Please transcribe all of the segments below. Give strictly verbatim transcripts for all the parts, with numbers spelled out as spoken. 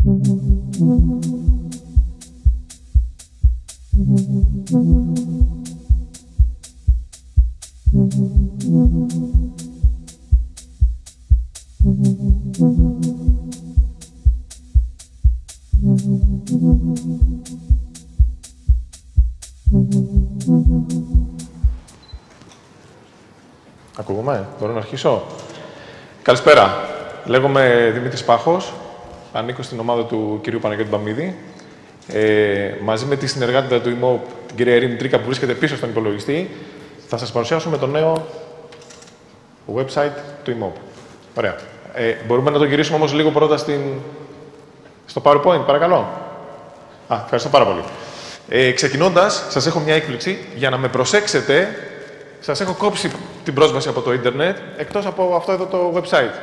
Ακούγομαι, μπορώ να αρχίσω. Καλησπέρα. Λέγομαι Δημήτρης Πάχος. Ανήκω στην ομάδα του κυρίου Παναγιώτη Μπαμίδη. Ε, μαζί με τη συνεργάτητα του ΙΜΟΠ, την κυρία Ειρήνη Τρίκα, που βρίσκεται πίσω στον υπολογιστή, θα σας παρουσιάσουμε το νέο website του ΙΜΟΠ. Ωραία. Ε, μπορούμε να το γυρίσουμε όμως λίγο πρώτα στην... στο PowerPoint, παρακαλώ. Α, ευχαριστώ πάρα πολύ. Ε, ξεκινώντας, σας έχω μια έκπληξη. Για να με προσέξετε, σας έχω κόψει την πρόσβαση από το ίντερνετ, εκτός από αυτό εδώ το website.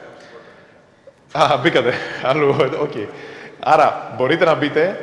Α, μπήκατε. Αλλού, οκ. Okay. Άρα, μπορείτε να μπείτε.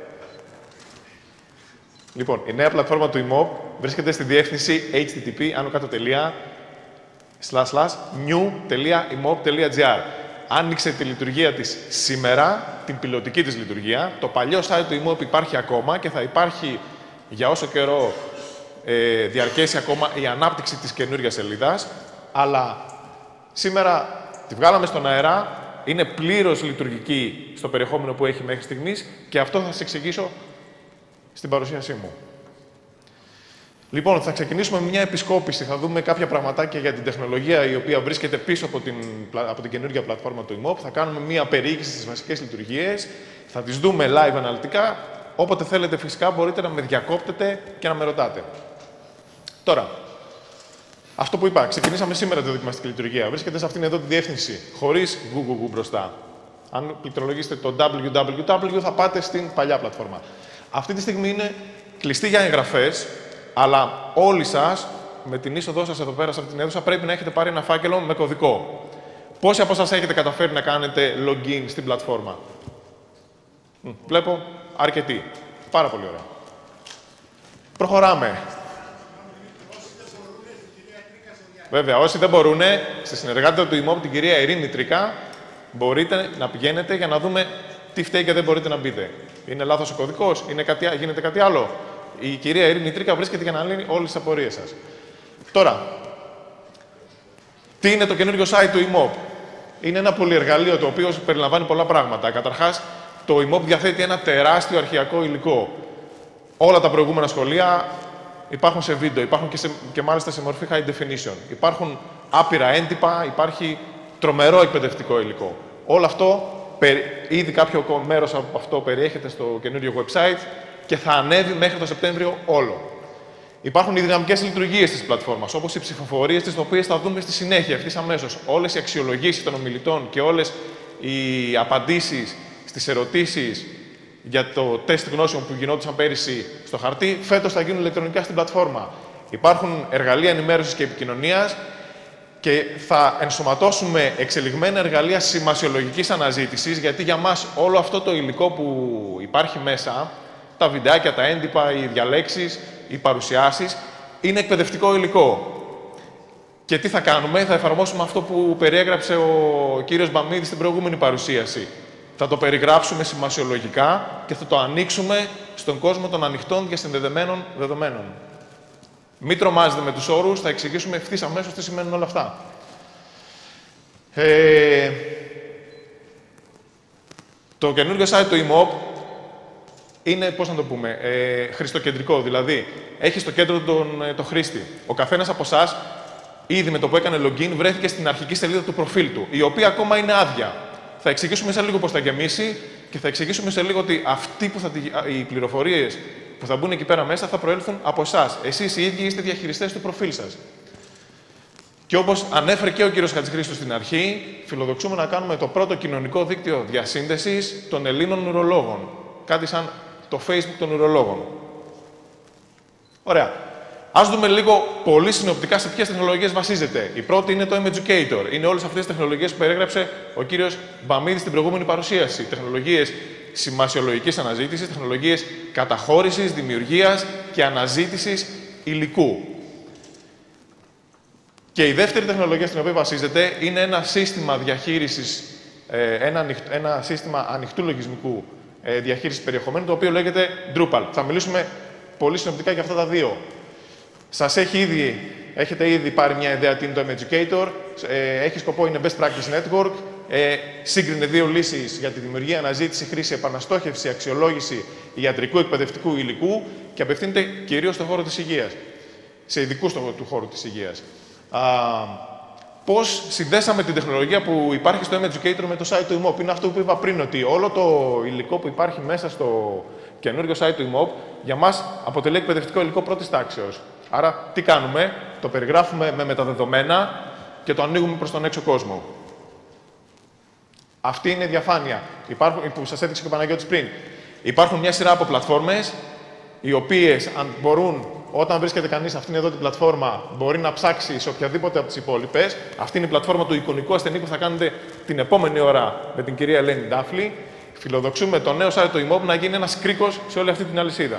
Λοιπόν, η νέα πλατφόρμα του ΙΜΟΠ βρίσκεται στη διεύθυνση έιτς τι τι πι, άνω κάτω τελεία, slash, slash, new τελεία imop τελεία gr. Άνοιξε τη λειτουργία της σήμερα, την πιλωτική της λειτουργία. Το παλιό site του ΙΜΟΠ υπάρχει ακόμα και θα υπάρχει για όσο καιρό ε, διαρκέσει ακόμα η ανάπτυξη της καινούργιας σελίδας. Αλλά σήμερα τη βγάλαμε στον αέρα, είναι πλήρως λειτουργική στο περιεχόμενο που έχει μέχρι στιγμής και αυτό θα σας εξηγήσω στην παρουσίασή μου. Λοιπόν, θα ξεκινήσουμε με μια επισκόπηση. Θα δούμε κάποια πραγματάκια για την τεχνολογία η οποία βρίσκεται πίσω από την, από την καινούργια πλατφόρμα του ΙΜΟΠ. Θα κάνουμε μια περιήγηση στις βασικές λειτουργίες. Θα τις δούμε live αναλυτικά. Όποτε θέλετε φυσικά μπορείτε να με διακόπτετε και να με ρωτάτε. Τώρα, αυτό που είπα, ξεκινήσαμε σήμερα τη δοκιμαστική λειτουργία. Βρίσκεται σε αυτήν εδώ τη διεύθυνση, χωρίς www μπροστά. Αν πληκτρολογήσετε το double-u double-u double-u θα πάτε στην παλιά πλατφόρμα. Αυτή τη στιγμή είναι κλειστή για εγγραφές, αλλά όλοι σας, με την είσοδό σας εδώ πέρα σε αυτή την αίθουσα, πρέπει να έχετε πάρει ένα φάκελο με κωδικό. Πόσοι από εσάς έχετε καταφέρει να κάνετε login στην πλατφόρμα? Βλέπω αρκετοί. Πάρα πολύ ωραία. Προχωράμε. Βέβαια, όσοι δεν μπορούν, στη συνεργάτητα του ΙΜΟΠ, την κυρία Ειρήνη Τρίκα, μπορείτε να πηγαίνετε για να δούμε τι φταίει και δεν μπορείτε να μπείτε. Είναι λάθος ο κωδικός, είναι κάτι, γίνεται κάτι άλλο. Η κυρία Ειρήνη Τρίκα βρίσκεται για να λύνει όλες τις απορίες σας. Τώρα, τι είναι το καινούριο site του ΙΜΟΠ? Είναι ένα πολυεργαλείο το οποίο περιλαμβάνει πολλά πράγματα. Καταρχάς, το ΙΜΟΠ διαθέτει ένα τεράστιο αρχειακό υλικό. Όλα τα προηγούμενα σχολεία υπάρχουν σε βίντεο, υπάρχουν και, σε, και μάλιστα σε μορφή high definition. Υπάρχουν άπειρα έντυπα, υπάρχει τρομερό εκπαιδευτικό υλικό. Όλο αυτό, ήδη κάποιο μέρος από αυτό περιέχεται στο καινούριο website και θα ανέβει μέχρι το Σεπτέμβριο όλο. Υπάρχουν οι δυναμικές λειτουργίες της πλατφόρμας, όπως οι ψηφοφορίες, τις οποίες θα δούμε στη συνέχεια, ευθύς αμέσως. Όλες οι αξιολογήσεις των ομιλητών και όλες οι απαντήσεις στις ερωτήσεις για το τεστ γνώσεων που γινόντουσαν πέρυσι στο χαρτί, φέτος θα γίνουν ηλεκτρονικά στην πλατφόρμα. Υπάρχουν εργαλεία ενημέρωσης και επικοινωνίας και θα ενσωματώσουμε εξελιγμένα εργαλεία σημασιολογικής αναζήτησης, γιατί για μας όλο αυτό το υλικό που υπάρχει μέσα, τα βιντεάκια, τα έντυπα, οι διαλέξεις, οι παρουσιάσεις, είναι εκπαιδευτικό υλικό. Και τι θα κάνουμε? Θα εφαρμόσουμε αυτό που περιέγραψε ο κύριος Μπαμίδης στην προηγούμενη παρουσίαση. Θα το περιγράψουμε σημασιολογικά και θα το ανοίξουμε στον κόσμο των ανοιχτών διασυνδεδεμένων δεδομένων. Μην τρομάζετε με τους όρους, θα εξηγήσουμε ευθύς αμέσως τι σημαίνουν όλα αυτά. Ε, το καινούργιο site του ΙΜΟΠ είναι, πώς να το πούμε, ε, χριστοκεντρικό. Δηλαδή, έχει στο κέντρο τον το χρήστη. Ο καθένας από εσάς, ήδη με το που έκανε login, βρέθηκε στην αρχική σελίδα του προφίλ του, η οποία ακόμα είναι άδεια. Θα εξηγήσουμε σε λίγο πώς θα γεμίσει και θα εξηγήσουμε σε λίγο ότι αυτοί που θα, οι πληροφορίες που θα μπουν εκεί πέρα μέσα θα προέλθουν από εσάς. Εσείς οι ίδιοι είστε διαχειριστές του προφίλ σας. Και όπως ανέφερε και ο κύριος Χατζηχρήστος στην αρχή, φιλοδοξούμε να κάνουμε το πρώτο κοινωνικό δίκτυο διασύνδεσης των Ελλήνων ουρολόγων. Κάτι σαν το Facebook των ουρολόγων. Ωραία. Ας δούμε λίγο πολύ συνοπτικά σε ποιες τεχνολογίες βασίζεται. Η πρώτη είναι το Imageducator. Είναι όλες αυτές τις τεχνολογίες που περιέγραψε ο κύριος Μπαμίδης στην προηγούμενη παρουσίαση. Τεχνολογίες σημασιολογικής αναζήτησης, τεχνολογίες καταχώρησης, δημιουργίας και αναζήτησης υλικού. Και η δεύτερη τεχνολογία στην οποία βασίζεται είναι ένα σύστημα διαχείρισης ε, ένα, ένα σύστημα ανοιχτού λογισμικού ε, διαχείρισης περιεχομένου, το οποίο λέγεται Drupal. Θα μιλήσουμε πολύ συνοπτικά για αυτά τα δύο. Σας έχει ήδη, έχετε ήδη πάρει μια ιδέα τι είναι το mEducator, ε, έχει σκοπό, είναι Best Practice Network, ε, σύγκρινε δύο λύσεις για τη δημιουργία, αναζήτηση, χρήση, επαναστόχευση, αξιολόγηση ιατρικού εκπαιδευτικού υλικού και απευθύνεται κυρίως στον χώρο της υγείας, σε ειδικούς του χώρου της υγείας. Α, πώς συνδέσαμε την τεχνολογία που υπάρχει στο mEducator με το site του ι μοπ. Είναι αυτό που είπα πριν, ότι όλο το υλικό που υπάρχει μέσα στο καινούριο site του ι μοπ για μας αποτελεί εκπαιδευτικό υλικό πρώτης τάξεως. Άρα, τι κάνουμε, το περιγράφουμε με μεταδεδομένα και το ανοίγουμε προς τον έξω κόσμο. Αυτή είναι η διαφάνεια Υπάρχουν, που σας έδειξε και ο Παναγιώτης πριν. Υπάρχουν μια σειρά από πλατφόρμες, οι οποίες αν μπορούν, όταν βρίσκεται κανείς σε αυτήν εδώ την πλατφόρμα, μπορεί να ψάξει σε οποιαδήποτε από τις υπόλοιπες. Αυτή είναι η πλατφόρμα του εικονικού ασθενή που θα κάνετε την επόμενη ώρα με την κυρία Ελένη Ντάφλη. Φιλοδοξούμε το νέο site του ι μοπ να γίνει ένας κρίκος σε όλη αυτή την αλυσίδα.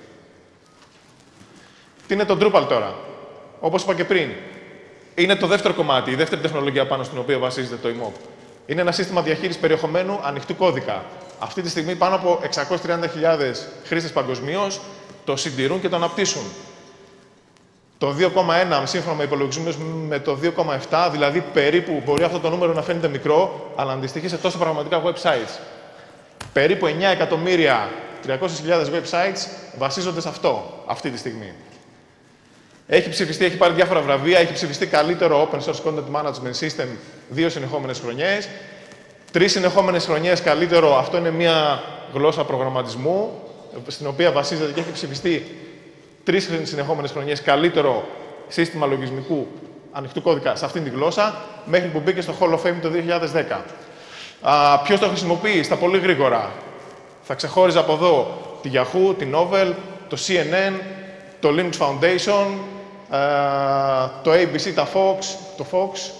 Τι είναι το Drupal τώρα? Όπως είπα και πριν, είναι το δεύτερο κομμάτι, η δεύτερη τεχνολογία πάνω στην οποία βασίζεται το ι μοπ. Είναι ένα σύστημα διαχείρισης περιεχομένου ανοιχτού κώδικα. Αυτή τη στιγμή πάνω από εξακόσιες τριάντα χιλιάδες χρήστες παγκοσμίως το συντηρούν και το αναπτύσσουν. Το δύο κόμμα ένα, σύμφωνα με υπολογισμούς, με το δύο κόμμα επτά, δηλαδή περίπου μπορεί αυτό το νούμερο να φαίνεται μικρό, αλλά αντιστοιχεί σε τόσα πραγματικά websites. Περίπου εννιά εκατομμύρια τριακόσιες χιλιάδες websites βασίζονται σε αυτό αυτή τη στιγμή. Έχει ψηφιστεί, έχει πάρει διάφορα βραβεία, έχει ψηφιστεί καλύτερο Open Source Content Management System δύο συνεχόμενες χρονιές. Τρεις συνεχόμενες χρονιές καλύτερο, αυτό είναι μια γλώσσα προγραμματισμού, στην οποία βασίζεται και έχει ψηφιστεί τρεις συνεχόμενες χρονιές καλύτερο σύστημα λογισμικού ανοιχτού κώδικα σε αυτήν τη γλώσσα, μέχρι που μπήκε στο Hall of Fame το δύο χιλιάδες δέκα. Α, ποιος το χρησιμοποιεί στα πολύ γρήγορα? Θα ξεχώριζα από εδώ τη Yahoo, τη Novell, το σι εν εν, το Linux Foundation, α, το έι μπι σι, τα Fox, το Fox.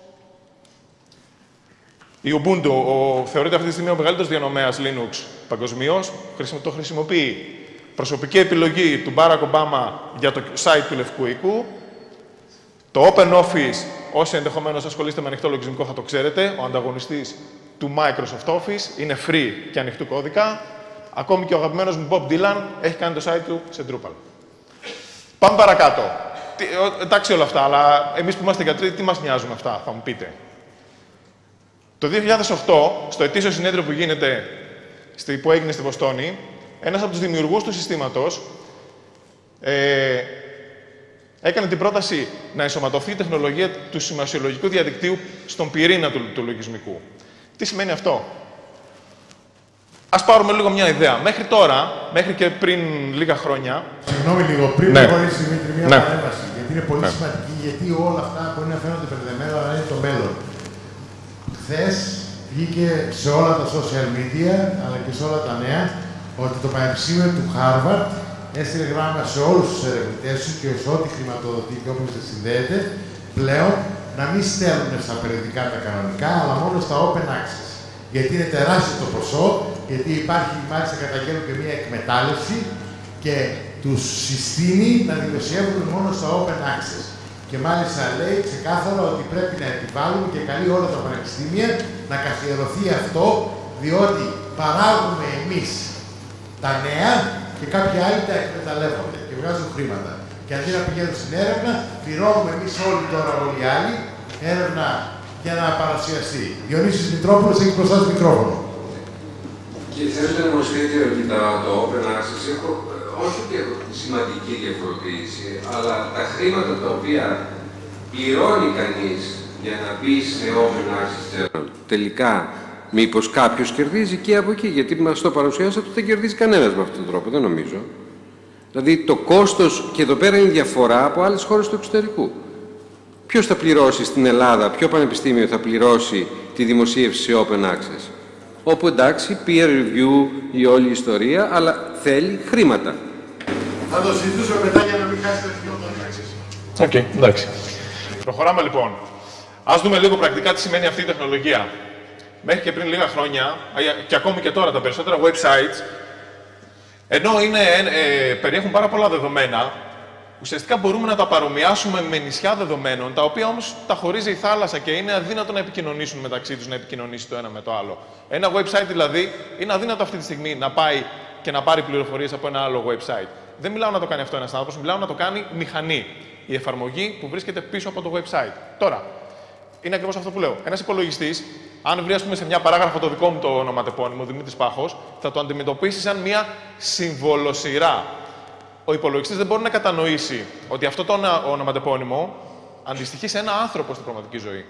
Η Ubuntu ο, θεωρείται αυτή τη στιγμή ο μεγαλύτερος διανομέας Linux παγκοσμίως. Το χρησιμοποιεί. Προσωπική επιλογή του Barack Obama για το site του Λευκού Οίκου. Το OpenOffice, όσοι ενδεχομένως ασχολείστε με ανοιχτό λογισμικό θα το ξέρετε, ο ανταγωνιστής του Microsoft Office, είναι free και ανοιχτού κώδικα. Ακόμη και ο αγαπημένος μου Bob Dylan έχει κάνει το site του σε Drupal. Πάμε παρακάτω. Τι, εντάξει όλα αυτά, αλλά εμείς που είμαστε γιατροί, τι μας νοιάζουν αυτά, θα μου πείτε. Το δύο χιλιάδες οκτώ, στο ετήσιο συνέδριο που, γίνεται, που έγινε στη Βοστόνη, ένας από τους δημιουργούς του συστήματος ε, έκανε την πρόταση να ενσωματωθεί η τεχνολογία του σημασιολογικού διαδικτύου στον πυρήνα του, του λογισμικού. Τι σημαίνει αυτό? Ας πάρουμε λίγο μια ιδέα. Μέχρι τώρα, μέχρι και πριν λίγα χρόνια... Συγγνώμη λίγο, πριν ναι. προχωρήσει Δημήτρη, μια ναι. παρέμβαση. Γιατί είναι πολύ ναι. σημαντική, γιατί όλα αυτά μπορεί να φαίνονται μπερδεμένα, αλλά είναι το μέλλον. Χθες βγήκε σε όλα τα social media, αλλά και σε όλα τα νέα, ότι το Πανεπιστήμιο του Harvard έστειλε γράμμα σε όλους τους ερευνητές του και σε ό,τι χρηματοδοτεί και όποιος δεν συνδέεται, πλέον να μην στέλνουν στα περιοδικά τα κανονικά, αλλά μόνο στα open access. Γιατί είναι τεράστιο το ποσό, γιατί υπάρχει, μάλιστα καταγγέλνουν και μια εκμετάλλευση και τους συστήνει να δημοσιεύουν μόνο στα open access. Και μάλιστα λέει ξεκάθαρα ότι πρέπει να επιβάλλουμε και καλεί όλα τα πανεπιστήμια να καθιερωθεί αυτό, διότι παράγουμε εμείς τα νέα και κάποιοι άλλοι τα εκμεταλλεύονται και βγάζουν χρήματα. Και αντί να πηγαίνουν στην έρευνα, πληρώνουμε εμείς όλοι τώρα, όλοι οι άλλοι, έρευνα για να παρουσιαστεί. Διονύσης Μητρόπουλος, έχει μπροστά στο μικρόφωνο. Και θέλετε να μας πείτε ότι το Open Access έχω, όχι και σημαντική διαφοροποίηση, αλλά τα χρήματα τα οποία πληρώνει κανείς για να μπει σε Open Access τελικά μήπως κάποιος κερδίζει και από εκεί, γιατί μας το παρουσιάσατε ότι δεν κερδίζει κανένας με αυτόν τον τρόπο, δεν νομίζω. Δηλαδή το κόστος, και εδώ πέρα είναι διαφορά από άλλες χώρες του εξωτερικού. Ποιος θα πληρώσει στην Ελλάδα, ποιο πανεπιστήμιο θα πληρώσει τη δημοσίευση σε Open Access? Όπου εντάξει, peer review η όλη η ιστορία, αλλά θέλει χρήματα. Θα το συζητήσουμε μετά για να μην χάσετε το Open Access. Οκ, okay, εντάξει. Προχωράμε λοιπόν. Ας δούμε λίγο πρακτικά τι σημαίνει αυτή η τεχνολογία. Μέχρι και πριν λίγα χρόνια, και ακόμη και τώρα τα περισσότερα websites, ενώ είναι, ε, περιέχουν πάρα πολλά δεδομένα, Ουσιαστικά μπορούμε να τα παρομοιάσουμε με νησιά δεδομένων, τα οποία όμως τα χωρίζει η θάλασσα και είναι αδύνατο να επικοινωνήσουν μεταξύ τους, να επικοινωνήσει το ένα με το άλλο. Ένα website δηλαδή είναι αδύνατο αυτή τη στιγμή να πάει και να πάρει πληροφορίες από ένα άλλο website. Δεν μιλάω να το κάνει αυτό ένας άνθρωπος, μιλάω να το κάνει μηχανή. Η εφαρμογή που βρίσκεται πίσω από το website. Τώρα, είναι ακριβώς αυτό που λέω. Ένας υπολογιστής, αν βρει, ας πούμε, σε μια παράγραφο το δικό μου το ονοματεπώνυμο, Δημήτρης Πάχος, θα το αντιμετωπίσει σαν μια συμβολοσειρά. Ο υπολογιστής δεν μπορεί να κατανοήσει ότι αυτό το ονοματεπώνυμο αντιστοιχεί σε ένα άνθρωπο στην πραγματική ζωή.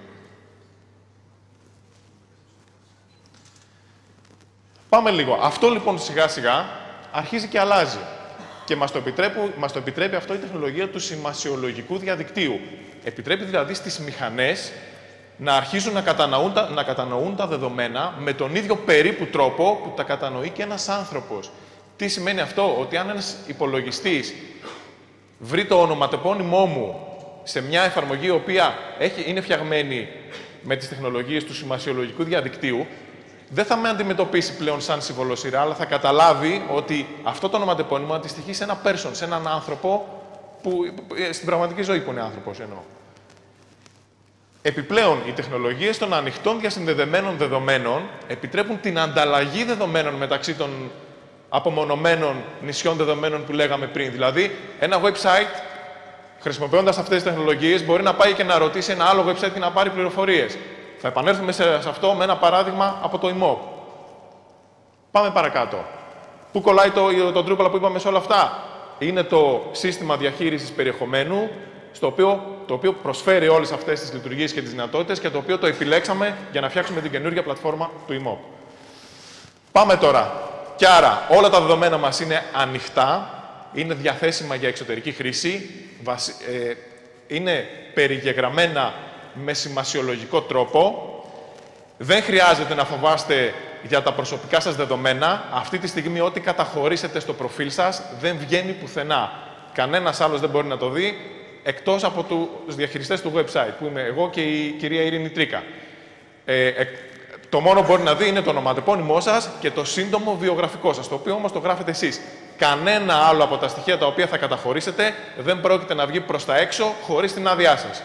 Πάμε λίγο. Αυτό λοιπόν σιγά σιγά αρχίζει και αλλάζει. Και μας το, μας το επιτρέπει αυτό η τεχνολογία του σημασιολογικού διαδικτύου. Επιτρέπει δηλαδή στις μηχανές να αρχίζουν να κατανοούν, τα, να κατανοούν τα δεδομένα με τον ίδιο περίπου τρόπο που τα κατανοεί και ένας άνθρωπος. Τι σημαίνει αυτό? Ότι αν ένας υπολογιστής βρει το ονοματεπώνυμό μου σε μια εφαρμογή η οποία έχει, είναι φτιαγμένη με τις τεχνολογίες του σημασιολογικού διαδικτύου, δεν θα με αντιμετωπίσει πλέον σαν συμβολοσειρά, αλλά θα καταλάβει ότι αυτό το ονοματεπώνυμο αντιστοιχεί σε ένα person, σε έναν άνθρωπο που στην πραγματική ζωή που είναι άνθρωπος εννοώ. Επιπλέον, οι τεχνολογίες των ανοιχτών διασυνδεδεμένων δεδομένων επιτρέπουν την ανταλλαγή δεδομένων μεταξύ των απομονωμένων νησιών δεδομένων που λέγαμε πριν. Δηλαδή, ένα website, χρησιμοποιώντας αυτές τις τεχνολογίες, μπορεί να πάει και να ρωτήσει ένα άλλο website και να πάρει πληροφορίες. Θα επανέλθουμε σε αυτό με ένα παράδειγμα από το ι μ ο π. Πάμε παρακάτω. Πού κολλάει το, το Drupal που είπαμε σε όλα αυτά? Είναι το σύστημα διαχείρισης περιεχομένου, στο οποίο, το οποίο προσφέρει όλες αυτές τις λειτουργίες και τις δυνατότητες και το οποίο το επιλέξαμε για να φτιάξουμε την καινούργια πλατφόρμα του ι μ ο π. Πάμε τώρα. Και άρα, όλα τα δεδομένα μας είναι ανοιχτά, είναι διαθέσιμα για εξωτερική χρήση, είναι περιγεγραμμένα με σημασιολογικό τρόπο. Δεν χρειάζεται να φοβάστε για τα προσωπικά σας δεδομένα. Αυτή τη στιγμή ό,τι καταχωρήσετε στο προφίλ σας δεν βγαίνει πουθενά. Κανένας άλλος δεν μπορεί να το δει, εκτός από τους διαχειριστές του website, που είμαι εγώ και η κυρία Ειρήνη Τρίκα. Ε, ε, το μόνο που μπορεί να δει είναι το ονοματεπώνυμό σας και το σύντομο βιογραφικό σας, το οποίο όμως το γράφετε εσείς. Κανένα άλλο από τα στοιχεία τα οποία θα καταχωρήσετε δεν πρόκειται να βγει προς τα έξω χωρίς την άδειά σας.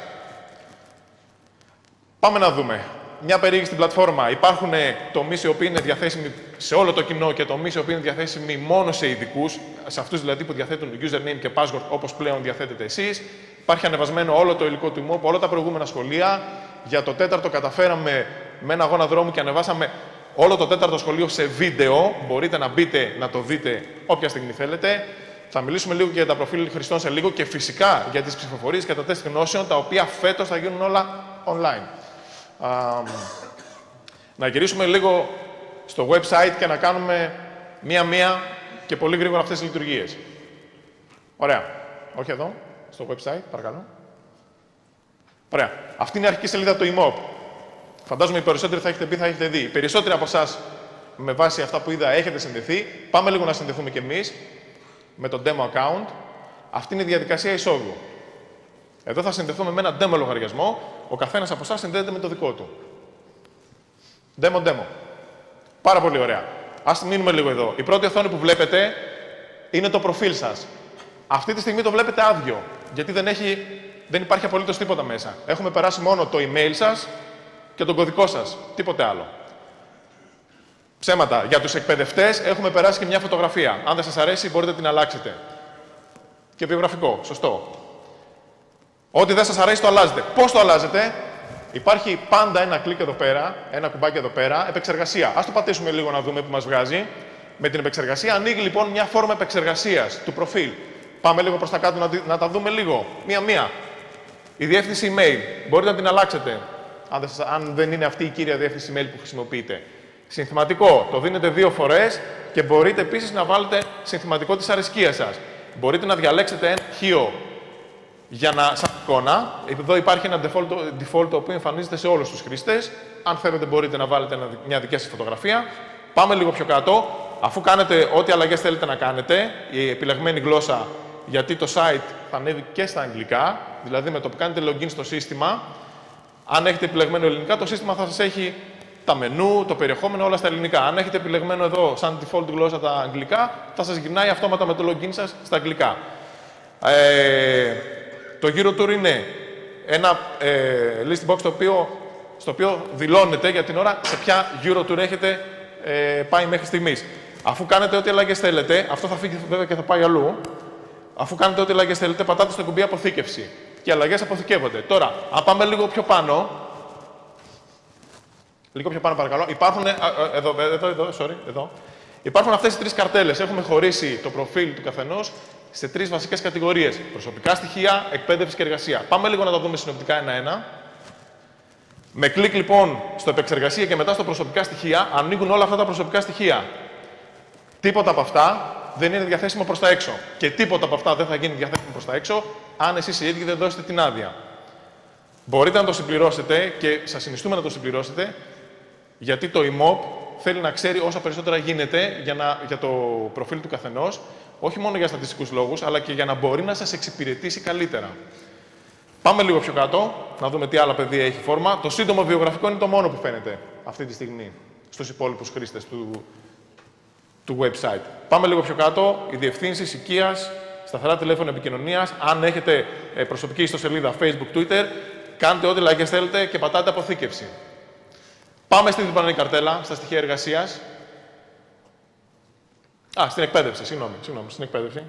Πάμε να δούμε. Μια περίγηση στην πλατφόρμα. Υπάρχουν τομείς οι οποίοι είναι διαθέσιμοι σε όλο το κοινό και τομείς οι οποίοι είναι διαθέσιμοι μόνο σε ειδικούς, σε αυτούς δηλαδή που διαθέτουν username και password όπως πλέον διαθέτετε εσείς. Υπάρχει ανεβασμένο όλο το υλικό του ι μ ο π, όλα τα προηγούμενα σχολεία. Για το τέταρτο καταφέραμε με ένα αγώνα δρόμου και ανεβάσαμε όλο το τέταρτο σχολείο σε βίντεο. Μπορείτε να μπείτε να το δείτε όποια στιγμή θέλετε. Θα μιλήσουμε λίγο και για τα προφίλ χρηστών σε λίγο και φυσικά για τις ψηφοφορίες και τα τεστ γνώσεων, τα οποία φέτος θα γίνουν όλα online. Uh, να γυρίσουμε λίγο στο website και να κάνουμε μία-μία και πολύ γρήγορα αυτές τις λειτουργίες. Ωραία. Όχι εδώ, στο website, παρακαλώ. Ωραία. Αυτή είναι η αρχική σελίδα του ι μ ο π. Φαντάζομαι οι περισσότεροι θα έχετε πει, θα έχετε δει. Οι περισσότεροι από εσάς, με βάση αυτά που είδα, έχετε συνδεθεί. Πάμε λίγο να συνδεθούμε κι εμείς με το demo account. Αυτή είναι η διαδικασία εισόδου. Εδώ θα συνδεθούμε με ένα demo λογαριασμό. Ο καθένας από εσάς συνδέεται με το δικό του. Demo, demo. Πάρα πολύ ωραία. Ας μείνουμε λίγο εδώ. Η πρώτη οθόνη που βλέπετε είναι το προφίλ σας. Αυτή τη στιγμή το βλέπετε άδειο, γιατί δεν, έχει, δεν υπάρχει απολύτως τίποτα μέσα. Έχουμε περάσει μόνο το email σας και τον κωδικό σας. Τίποτε άλλο. Ψέματα. Για τους εκπαιδευτές έχουμε περάσει και μια φωτογραφία. Αν δεν σας αρέσει, μπορείτε να την αλλάξετε. Και βιογραφικό. Σωστό. Ό,τι δεν σας αρέσει, το αλλάζετε. Πώς το αλλάζετε? Υπάρχει πάντα ένα κλικ εδώ πέρα, ένα κουμπάκι εδώ πέρα, επεξεργασία. Ας το πατήσουμε λίγο να δούμε που μας βγάζει. Με την επεξεργασία ανοίγει λοιπόν μια φόρμα επεξεργασίας του προφίλ. Πάμε λίγο προς τα κάτω να, να τα δούμε λίγο. Μία-μία. Η διεύθυνση email. Μπορείτε να την αλλάξετε, αν δεν, αν δεν είναι αυτή η κύρια διεύθυνση email που χρησιμοποιείτε. Συνθηματικό. Το δίνετε δύο φορές και μπορείτε επίσης να βάλετε συνθηματικό της αρεσκίας σας. Μπορείτε να διαλέξετε ένα αρχείο για να, σαν εικόνα. Εδώ υπάρχει ένα default, default το οποίο εμφανίζεται σε όλους τους χρήστες. Αν θέλετε μπορείτε να βάλετε μια δική σας φωτογραφία. Πάμε λίγο πιο κάτω. Αφού κάνετε ό,τι αλλαγές θέλετε να κάνετε, η επιλεγμένη γλώσσα, γιατί το site θα ανέβει και στα αγγλικά, δηλαδή με το που κάνετε login στο σύστημα, αν έχετε επιλεγμένο ελληνικά, το σύστημα θα σας έχει τα μενού, το περιεχόμενο, όλα στα ελληνικά. Αν έχετε επιλεγμένο εδώ σαν default γλώσσα τα αγγλικά, θα σας γυρνάει αυτόματα με το login σας στα αγγλικά. Ε, το Eurotour είναι ένα ε, list box το οποίο, στο οποίο δηλώνετε για την ώρα σε ποια Eurotour έχετε ε, πάει μέχρι στιγμής. Αφού κάνετε ό,τι αλλαγές θέλετε, αυτό θα φύγει βέβαια και θα πάει αλλού. Αφού κάνετε ό,τι αλλαγές θέλετε, πατάτε στο κουμπί αποθήκευση. Και οι αλλαγές αποθηκεύονται. Τώρα, αν πάμε λίγο πιο πάνω. Λίγο πιο πάνω, παρακαλώ. Υπάρχουν. Α, εδώ, εδώ, εδώ, sorry, εδώ. Υπάρχουν αυτές οι τρεις καρτέλες. Έχουμε χωρίσει το προφίλ του καθενός σε τρεις βασικές κατηγορίες. Προσωπικά στοιχεία, εκπαίδευση και εργασία. Πάμε λίγο να τα δούμε συνοπτικά ένα-ένα. Με κλικ λοιπόν στο επεξεργασία και μετά στο προσωπικά στοιχεία, ανοίγουν όλα αυτά τα προσωπικά στοιχεία. Τίποτα από αυτά δεν είναι διαθέσιμο προς τα έξω. Και τίποτα από αυτά δεν θα γίνει διαθέσιμο προς τα έξω, αν εσείς οι ίδιοι δεν δώσετε την άδεια. Μπορείτε να το συμπληρώσετε και σας συνιστούμε να το συμπληρώσετε, γιατί το ι μοπ θέλει να ξέρει όσα περισσότερα γίνεται για, να, για το προφίλ του καθενός, όχι μόνο για στατιστικούς λόγους, αλλά και για να μπορεί να σας εξυπηρετήσει καλύτερα. Πάμε λίγο πιο κάτω, να δούμε τι άλλα πεδία έχει φόρμα. Το σύντομο βιογραφικό είναι το μόνο που φαίνεται αυτή τη στιγμή στους υπόλοιπους χρήστες του, του website. Πάμε λίγο πιο κάτω, οι διευθύνσεις οικίας, σταθερά τηλέφωνα επικοινωνίας. Αν έχετε προσωπική ιστοσελίδα Facebook, Twitter, κάντε ό,τι αλλαγές θέλετε και πατάτε αποθήκευση. Πάμε στην διπλανή καρτέλα, στα στοιχεία εργασίας. Α, στην εκπαίδευση, συγγνώμη, συγγνώμη, στην εκπαίδευση.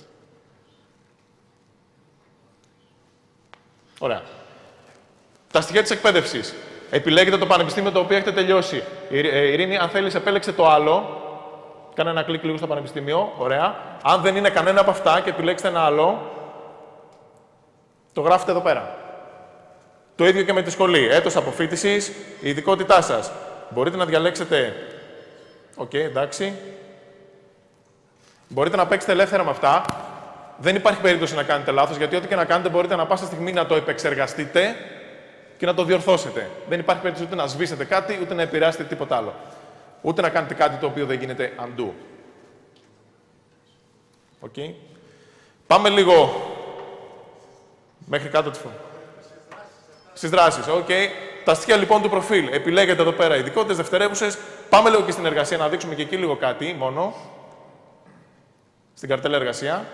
Ωραία. Τα στοιχεία της εκπαίδευσης. Επιλέγετε το πανεπιστήμιο το οποίο έχετε τελειώσει. Ειρήνη, αν θέλεις, επέλεξε το άλλο. Κάνε ένα κλικ λίγο στο πανεπιστήμιο. Ωραία. Αν δεν είναι κανένα από αυτά και επιλέξετε ένα άλλο, το γράφετε εδώ πέρα. Το ίδιο και με τη σχολή. Έτος αποφοίτησης, η ειδικότητά σας. Μπορείτε να διαλέξετε. Οκ, okay, εντάξει. Μπορείτε να παίξετε ελεύθερα με αυτά. Δεν υπάρχει περίπτωση να κάνετε λάθος, γιατί ό,τι και να κάνετε μπορείτε να πάσα στιγμή να το επεξεργαστείτε και να το διορθώσετε. Δεν υπάρχει περίπτωση ούτε να σβήσετε κάτι, ούτε να επηρεάσετε τίποτα άλλο. Ούτε να κάνετε κάτι το οποίο δεν γίνεται undo. Okay. Πάμε λίγο μέχρι κάτω τη φωνή. Στις δράσεις. Okay. Τα στοιχεία λοιπόν του προφίλ. Επιλέγετε εδώ πέρα ειδικότητες, δευτερεύουσες. Πάμε λίγο και στην εργασία να δείξουμε και εκεί λίγο κάτι μόνο. Στην καρτέλα εργασία.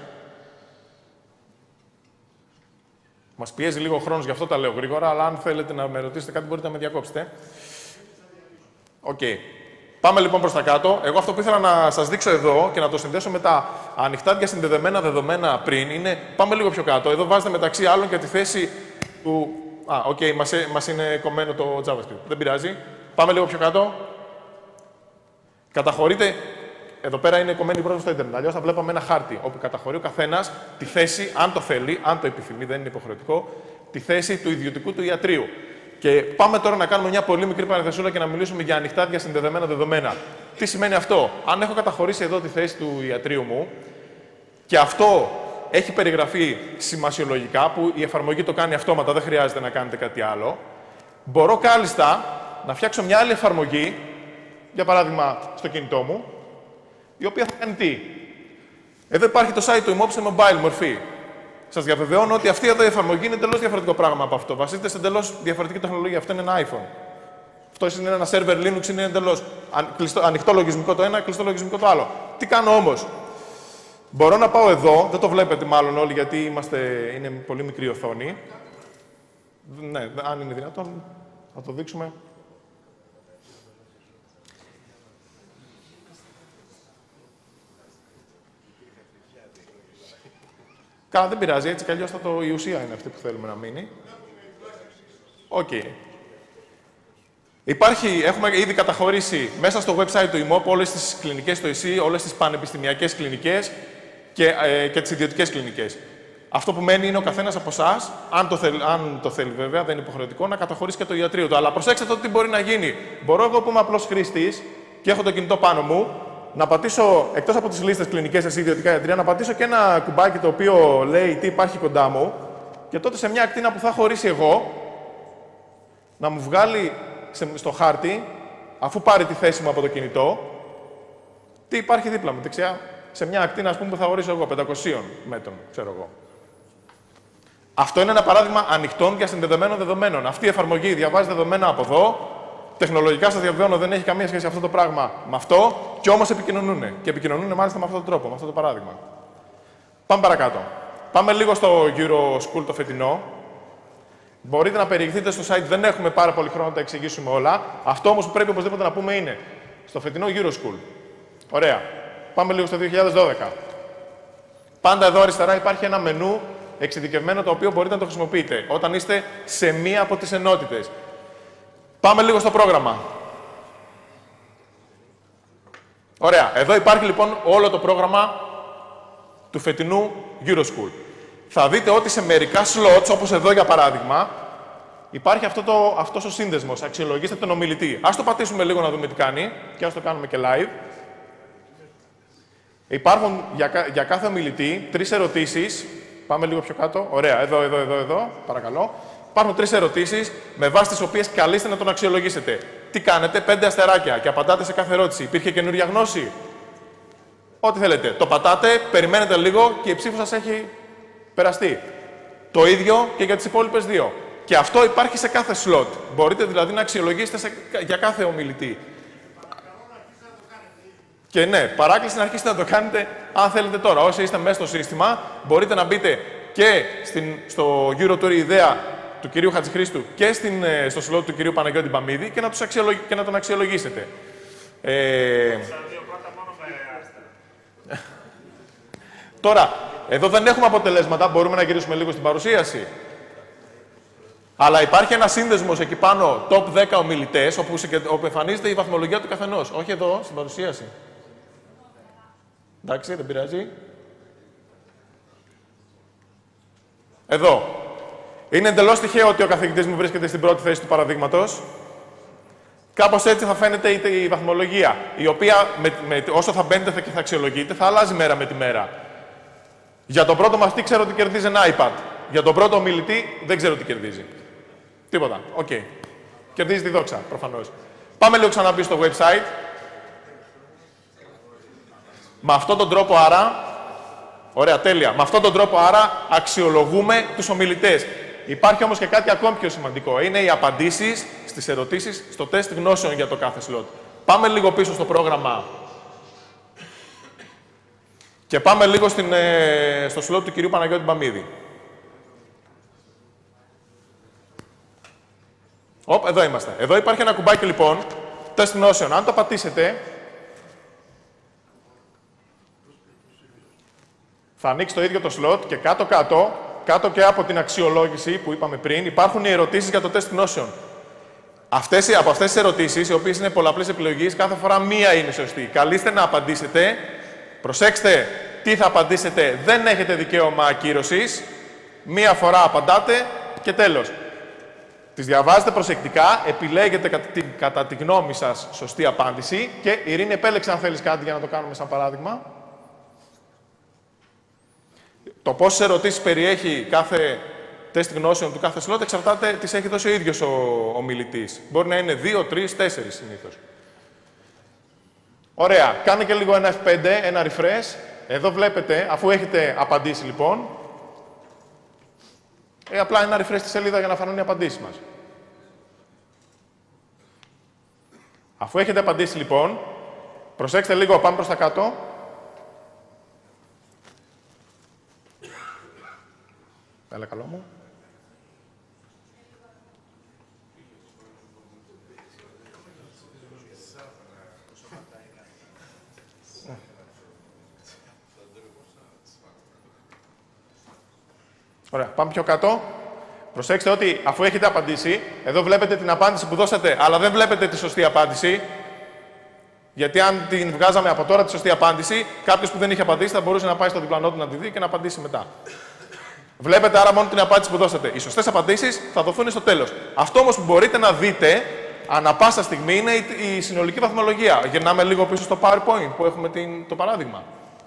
Μας πιέζει λίγο χρόνος, γι' αυτό τα λέω γρήγορα, αλλά αν θέλετε να με ρωτήσετε κάτι μπορείτε να με διακόψετε. Οκ. Okay. Πάμε λοιπόν προς τα κάτω. Εγώ αυτό που ήθελα να σας δείξω εδώ και να το συνδέσω με τα ανοιχτά διασυνδεδεμένα δεδομένα πριν είναι. Πάμε λίγο πιο κάτω. Εδώ βάζετε μεταξύ άλλων και τη θέση του. Α, οκ, okay, μας, μας είναι κομμένο το JavaScript. Δεν πειράζει. Πάμε λίγο πιο κάτω. Καταχωρείτε. Εδώ πέρα είναι κομμένη η πρόσβαση στο Ιντερνετ. Αλλιώς θα βλέπαμε ένα χάρτη όπου καταχωρεί ο καθένας τη θέση, αν το θέλει, αν το επιθυμεί, δεν είναι υποχρεωτικό, τη θέση του ιδιωτικού του ιατρείου. Και πάμε τώρα να κάνουμε μια πολύ μικρή παρενθεσούλα και να μιλήσουμε για ανοιχτά διασυνδεδεμένα δεδομένα. Τι σημαίνει αυτό? Αν έχω καταχωρήσει εδώ τη θέση του ιατρείου μου και αυτό έχει περιγραφεί σημασιολογικά, που η εφαρμογή το κάνει αυτόματα, δεν χρειάζεται να κάνετε κάτι άλλο, μπορώ κάλλιστα να φτιάξω μια άλλη εφαρμογή, για παράδειγμα στο κινητό μου, η οποία θα κάνει τι? Εδώ υπάρχει το site του ι μοπ σε mobile μορφή. Σας διαβεβαιώνω ότι αυτή εδώ η εφαρμογή είναι εντελώς διαφορετικό πράγμα από αυτό. Βασίζεται σε εντελώς διαφορετική τεχνολογία. Αυτό είναι ένα iPhone. Αυτό είναι ένα server Linux, είναι εντελώς ανοιχτό λογισμικό το ένα, κλειστό λογισμικό το άλλο. Τι κάνω όμως? Μπορώ να πάω εδώ, δεν το βλέπετε μάλλον όλοι γιατί είμαστε, είναι πολύ μικρή οθόνη. Ναι, αν είναι δυνατόν, θα το δείξουμε. Καλά, δεν πειράζει, έτσι κι αλλιώς θα το, η ουσία είναι αυτή που θέλουμε να μείνει. Οκ. Okay. Υπάρχει, έχουμε ήδη καταχωρήσει μέσα στο website του ι μοπ όλες τις κλινικές στο ΙΣΥ, όλες τις πανεπιστημιακές κλινικές και, ε, και τις ιδιωτικές κλινικές. Αυτό που μένει είναι ο καθένας από εσάς, αν το θέλει, αν το θέλει βέβαια, δεν είναι υποχρεωτικό, να καταχωρήσει και το ιατρείο του. Αλλά προσέξτε το τι μπορεί να γίνει. Μπορώ εγώ που είμαι απλός χρήστης και έχω το κινητό πάνω μου, να πατήσω, εκτός από τις λίστες κλινικές, εσύ ιδιωτικά ιατρία, να πατήσω και ένα κουμπάκι το οποίο λέει τι υπάρχει κοντά μου και τότε σε μια ακτίνα που θα χωρίσει εγώ, να μου βγάλει σε, στο χάρτη, αφού πάρει τη θέση μου από το κινητό, τι υπάρχει δίπλα μου, δεξιά, σε μια ακτίνα, ας πούμε, που θα ορίσω εγώ, πεντακόσια μέτρων, ξέρω εγώ. Αυτό είναι ένα παράδειγμα ανοιχτών διασυνδεδεμένων δεδομένων. Αυτή η εφαρμογή διαβάζει δεδομένα από εδώ. Τεχνολογικά σας διαβεβαιώνω δεν έχει καμία σχέση αυτό το πράγμα με αυτό, και όμως επικοινωνούν. Και επικοινωνούν μάλιστα με αυτόν τον τρόπο, με αυτό το παράδειγμα. Πάμε παρακάτω. Πάμε λίγο στο Euroschool το φετινό. Μπορείτε να περιηγηθείτε στο site, δεν έχουμε πάρα πολύ χρόνο να τα εξηγήσουμε όλα. Αυτό όμως που πρέπει οπωσδήποτε να πούμε είναι στο φετινό Euroschool. Ωραία. Πάμε λίγο στο δύο χιλιάδες δώδεκα. Πάντα εδώ αριστερά υπάρχει ένα μενού εξειδικευμένο το οποίο μπορείτε να το χρησιμοποιείτε όταν είστε σε μία από τις ενότητες. Πάμε λίγο στο πρόγραμμα. Ωραία. Εδώ υπάρχει λοιπόν όλο το πρόγραμμα του φετινού Euroschool. Θα δείτε ότι σε μερικά slots, όπως εδώ για παράδειγμα, υπάρχει αυτό το, αυτός ο σύνδεσμος. Αξιολογήστε τον ομιλητή. Ας το πατήσουμε λίγο να δούμε τι κάνει και ας το κάνουμε και live. Υπάρχουν για, για κάθε ομιλητή τρεις ερωτήσεις. Πάμε λίγο πιο κάτω. Ωραία. Εδώ, εδώ, εδώ, εδώ. Παρακαλώ. Υπάρχουν τρεις ερωτήσεις με βάση τις οποίες καλείστε να τον αξιολογήσετε. Τι κάνετε, πέντε αστεράκια και απαντάτε σε κάθε ερώτηση. Υπήρχε καινούργια γνώση. Ό,τι θέλετε. Το πατάτε, περιμένετε λίγο και η ψήφος σας έχει περαστεί. Το ίδιο και για τις υπόλοιπες δύο. Και αυτό υπάρχει σε κάθε slot. Μπορείτε δηλαδή να αξιολογήσετε σε, για κάθε ομιλητή. Και ναι, παράκληση να αρχίσετε να το κάνετε αν θέλετε τώρα. Όσοι είστε μέσα στο σύστημα, μπορείτε να μπείτε και στην, στο Eurotour ιδέα του κυρίου Χατζηχρήστου και στην, στο slot του κυρίου Παναγιώτη Μπαμίδη και να, τους αξιολογ... και να τον αξιολογήσετε. Ε... Τώρα, εδώ δεν έχουμε αποτελέσματα, μπορούμε να γυρίσουμε λίγο στην παρουσίαση. Αλλά υπάρχει ένα σύνδεσμος εκεί πάνω, top δέκα ομιλητές, όπου, όπου εμφανίζεται η βαθμολογία του καθενός. Όχι εδώ, στην παρουσίαση. Εντάξει, δεν πειράζει. Εδώ. Είναι εντελώς τυχαίο ότι ο καθηγητής μου βρίσκεται στην πρώτη θέση του παραδείγματος. Κάπως έτσι θα φαίνεται η, η βαθμολογία, η οποία με, με, όσο θα μπαίνετε και θα αξιολογείτε, θα αλλάζει μέρα με τη μέρα. Για τον πρώτο μαθητή ξέρω ότι κερδίζει ένα iPad. Για τον πρώτο ομιλητή δεν ξέρω τι κερδίζει. Τίποτα. Οκ. Okay. Κερδίζει τη δόξα, προφανώς. Πάμε λίγο ξανά πίσω στο website. Με αυτόν τον τρόπο άρα, ωραία, τέλεια. Με αυτόν τον τρόπο άρα αξιολογούμε τους ομιλητές. Υπάρχει όμως και κάτι ακόμη πιο σημαντικό. Είναι οι απαντήσεις στις ερωτήσεις στο τεστ γνώσεων για το κάθε slot. Πάμε λίγο πίσω στο πρόγραμμα και πάμε λίγο στην, ε, στο slot του κυρίου Παναγιώτη Μπαμίδη. Οπ, εδώ είμαστε. Εδώ υπάρχει ένα κουμπάκι λοιπόν, τεστ γνώσεων. Αν το πατήσετε, θα ανοίξει το ίδιο το slot και κάτω-κάτω, κάτω και από την αξιολόγηση που είπαμε πριν, υπάρχουν οι ερωτήσεις για το τεστ γνώσεων. Αυτές, από αυτές τις ερωτήσεις, οι οποίες είναι πολλαπλές επιλογές, κάθε φορά μία είναι σωστή. Καλείστε να απαντήσετε. Προσέξτε τι θα απαντήσετε. Δεν έχετε δικαίωμα ακύρωσης. Μία φορά απαντάτε και τέλος. Τις διαβάζετε προσεκτικά, επιλέγετε κατά τη, κατά τη γνώμη σας σωστή απάντηση και Ειρήνη, επέλεξε αν θέλεις κάτι για να το κάνουμε σαν παράδειγμα. Το πόσες ερωτήσεις περιέχει κάθε τεστ γνώσεων του κάθε slot εξαρτάται, τις έχει δώσει ο ίδιος ο ομιλητής. Μπορεί να είναι δύο, τρεις, τέσσερις συνήθως. Ωραία. Κάνε και λίγο ένα εφ πέντε, ένα refresh. Εδώ βλέπετε, αφού έχετε απαντήσει λοιπόν, ε, απλά ένα refresh στη σελίδα για να φανούν οι απαντήσεις μας. Αφού έχετε απαντήσει λοιπόν, προσέξτε λίγο, πάμε προς τα κάτω. Έλα, καλό μου. Ωραία, πάμε πιο κάτω. Προσέξτε ότι αφού έχετε απαντήσει, εδώ βλέπετε την απάντηση που δώσατε, αλλά δεν βλέπετε τη σωστή απάντηση. Γιατί αν την βγάζαμε από τώρα τη σωστή απάντηση, κάποιος που δεν είχε απαντήσει θα μπορούσε να πάει στο διπλανό του να τη δει και να απαντήσει μετά. Βλέπετε άρα μόνο την απάντηση που δώσατε. Οι σωστές απαντήσεις θα δοθούν στο τέλος. Αυτό όμως που μπορείτε να δείτε ανά πάσα στιγμή είναι η, η συνολική βαθμολογία. Γυρνάμε λίγο πίσω στο PowerPoint που έχουμε την, το παράδειγμα.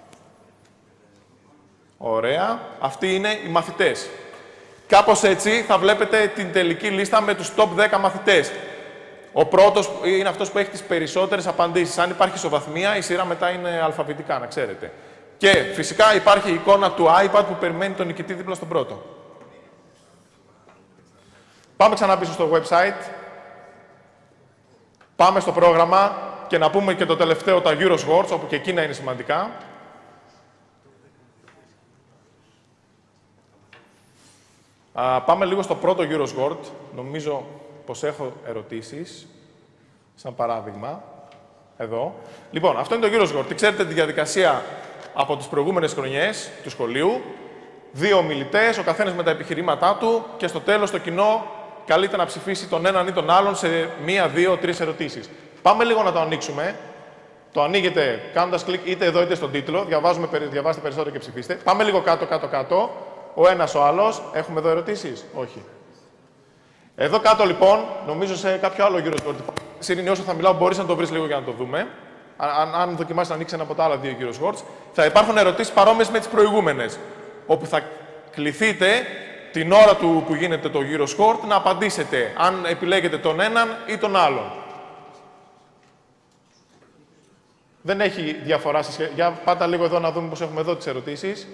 Ωραία. Αυτοί είναι οι μαθητές. Κάπως έτσι θα βλέπετε την τελική λίστα με τους top δέκα μαθητές. Ο πρώτος είναι αυτός που έχει τις περισσότερες απαντήσεις. Αν υπάρχει ισοβαθμία, η σειρά μετά είναι αλφαβητικά, να ξέρετε. Και φυσικά υπάρχει η εικόνα του iPad που περιμένει τον νικητή δίπλα στον πρώτο. Πάμε ξανά πίσω στο website. Πάμε στο πρόγραμμα και να πούμε και το τελευταίο, τα Euroswords, όπου και εκείνα είναι σημαντικά. Α, πάμε λίγο στο πρώτο Eurosword. Νομίζω πως έχω ερωτήσεις. Σαν παράδειγμα. Εδώ. Λοιπόν, αυτό είναι το Eurosword. Τι ξέρετε τη διαδικασία από τις προηγούμενες χρονιές του σχολείου. Δύο ομιλητές, ο καθένας με τα επιχειρήματά του και στο τέλος το κοινό καλείται να ψηφίσει τον έναν ή τον άλλον σε μία, δύο, τρεις ερωτήσεις. Πάμε λίγο να το ανοίξουμε. Το ανοίγετε κάνοντας κλικ είτε εδώ είτε στον τίτλο. Διαβάζουμε, διαβάστε περισσότερο και ψηφίστε. Πάμε λίγο κάτω, κάτω, κάτω. Ο ένας, ο άλλος. Έχουμε εδώ ερωτήσεις? Όχι. Εδώ κάτω λοιπόν, νομίζω σε κάποιο άλλο Eurosword. Σιρήνη, όσο θα μιλάω, μπορείς να το βρεις λίγο για να το δούμε. Αν, αν δοκιμάσεις να ανοίξει ένα από τα άλλα δύο Euroswords, θα υπάρχουν ερωτήσεις παρόμοιες με τις προηγούμενες. Όπου θα κληθείτε την ώρα του που γίνεται το Eurosword να απαντήσετε αν επιλέγετε τον έναν ή τον άλλον. Δεν έχει διαφορά σε σχέση. Για πάτα λίγο εδώ να δούμε πώς έχουμε εδώ τις ερωτήσεις.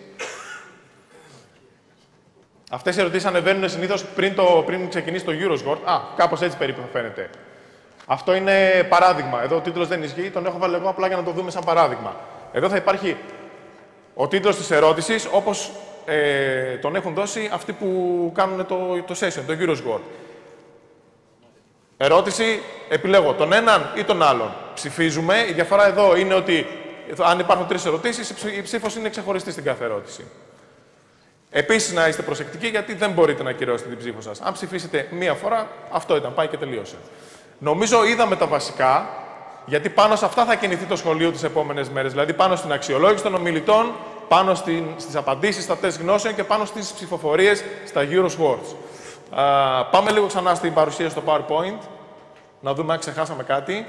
Αυτές οι ερωτήσεις ανεβαίνουν συνήθως πριν, το, πριν ξεκινήσει το Eurosword. Α, κάπως έτσι περίπου θα φαίνεται. Αυτό είναι παράδειγμα. Εδώ ο τίτλος δεν ισχύει, τον έχω βάλει εγώ απλά για να το δούμε σαν παράδειγμα. Εδώ θα υπάρχει ο τίτλος της ερώτησης, όπως ε, τον έχουν δώσει αυτοί που κάνουν το, το session, το Eurosword. Ερώτηση, επιλέγω τον έναν ή τον άλλον. Ψηφίζουμε. Η διαφορά εδώ είναι ότι αν υπάρχουν τρεις ερωτήσεις, η ψήφος είναι ξεχωριστή στην κάθε ερώτηση. Επίσης, να είστε προσεκτικοί, γιατί δεν μπορείτε να ακυρώσετε την ψήφο σας. Αν ψηφίσετε μία φορά, αυτό ήταν, πάει και τελείωσε. Νομίζω είδαμε τα βασικά, γιατί πάνω σε αυτά θα κινηθεί το σχολείο τις επόμενες μέρες. Δηλαδή πάνω στην αξιολόγηση των ομιλητών, πάνω στην, στις απαντήσεις στα τεστ γνώσεων και πάνω στις ψηφοφορίες στα Euroswords. Α, πάμε λίγο ξανά στην παρουσίαση στο PowerPoint, να δούμε αν ξεχάσαμε κάτι.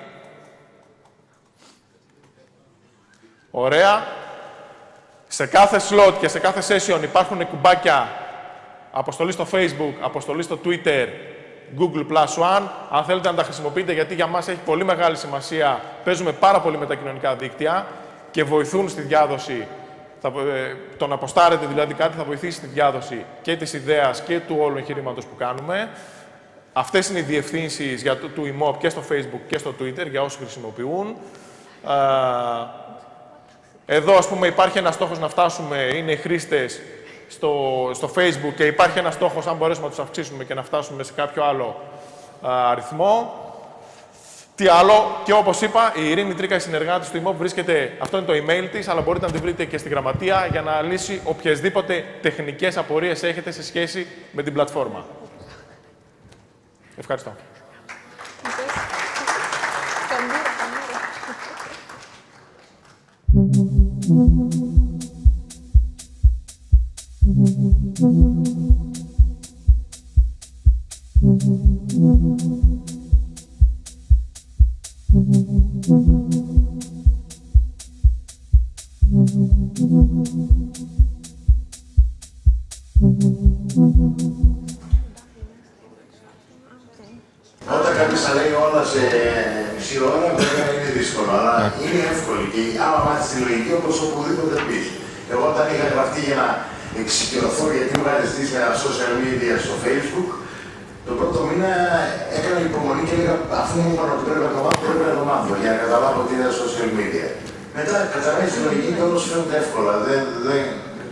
Ωραία. Σε κάθε slot και σε κάθε session υπάρχουν κουμπάκια αποστολή στο Facebook, αποστολή στο Twitter, Google Plus One. Αν θέλετε να τα χρησιμοποιείτε, γιατί για μας έχει πολύ μεγάλη σημασία. Παίζουμε πάρα πολύ με τα κοινωνικά δίκτυα και βοηθούν στη διάδοση. Θα, ε, το να αποστάρετε δηλαδή κάτι θα βοηθήσει στη διάδοση και της ιδέας και του όλου εγχειρήματος που κάνουμε. Αυτές είναι οι διευθύνσεις για το, του ι μοπ και στο Facebook και στο Twitter για όσους χρησιμοποιούν. Α, εδώ, ας πούμε, υπάρχει ένας στόχος να φτάσουμε, είναι οι χρήστες στο, στο Facebook και υπάρχει ένας στόχος, αν μπορέσουμε να τους αυξήσουμε και να φτάσουμε σε κάποιο άλλο α, αριθμό. Τι άλλο, και όπως είπα, η Ειρήνη Τρίκα, η συνεργάτης του ι μοπ, βρίσκεται, αυτό είναι το email της, αλλά μπορείτε να τη βρείτε και στη γραμματεία για να λύσει οποιασδήποτε τεχνικές απορίες έχετε σε σχέση με την πλατφόρμα. Ευχαριστώ. Όταν κάποιος τα λέει όλα σε μισή ώρα, βέβαια είναι δύσκολο, αλλά είναι εύκολο και άμα μάθεις τη λογική, όπως οπουδήποτε πεις. Εγώ όταν είχα γραφτεί για να εξοικειωθώ, γιατί μου είχα ζητήσει με τα social media στο Facebook, το πρώτο μήνα έκανα υπομονή και έλεγα, αφού μου είπαν ότι πρέπει να το μάθω, πρέπει να το μάθω, για να καταλάβω τι είναι τα social media. Μετά καταλαβαίνεις τη λογική και όλος φαίνονται εύκολα. Δεν, δεν...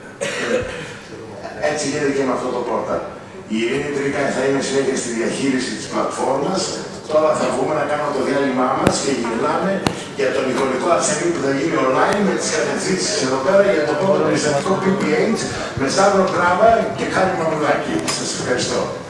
Έτσι γίνεται και με αυτό το πόρταλ. Η Ειρήνη Τρίκα θα είναι συνέχεια στη διαχείριση της πλατφόρμας. Τώρα θα βγούμε να κάνουμε το διάλειμμά μας και γυρνάμε για τον εικονικό ασθενή που θα γίνει online με τις κατευθύνσεις εδώ πέρα για το πρώτο περιστατικό πι πι έιτς με Σταύρο Κράβα και Χάρη Μαμουδάκη. Σας ευχαριστώ.